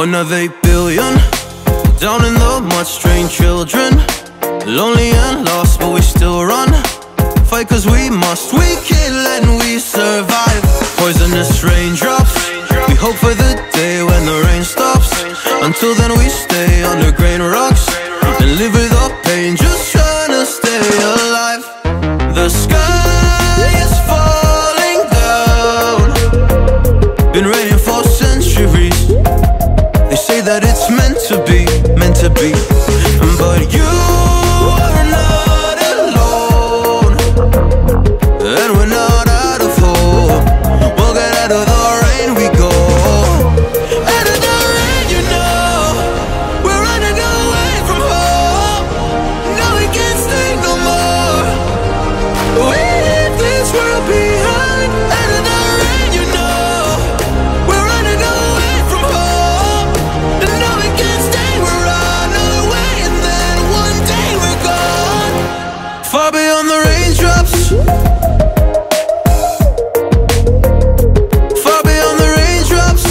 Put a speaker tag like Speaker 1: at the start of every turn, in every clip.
Speaker 1: 1 of 8 billion, down in the mud, strange children, lonely and lost, but we still run. Fight cause we must, we kill and we survive. Poisonous raindrops, we hope for the day when the rain stops. Until then we stay under grain rocks and live with our pain, just trying to stay alive. The sky is falling down, been raining for centuries. They say that it's meant to be, meant to be. But you are not alone, and we're not out of hope. We'll get out of the rain we go. Out of the rain, you know, we're running away from home. No, we can't stay no more. We leave this world behind. Out of the rain, you know, we're running away from home. And no, we can't stay, we're on our way. And then one day we're gone, far beyond the raindrops, far beyond the raindrops.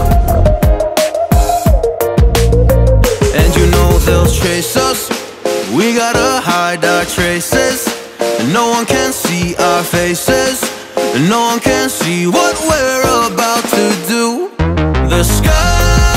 Speaker 1: And you know they'll chase us, we gotta hide our traces. And no one can see our faces, and no one can see what we're about to do. The sky